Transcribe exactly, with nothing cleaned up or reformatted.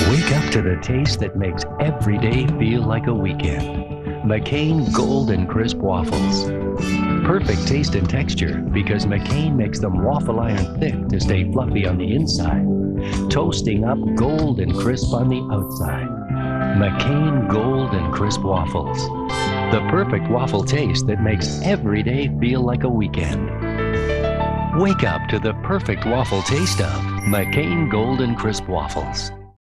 Wake up to the taste that makes every day feel like a weekend. McCain Gold and Crisp Waffles. Perfect taste and texture because McCain makes them waffle iron thick to stay fluffy on the inside, toasting up gold and crisp on the outside. McCain Gold and Crisp Waffles. The perfect waffle taste that makes every day feel like a weekend. Wake up to the perfect waffle taste of McCain Gold and Crisp Waffles.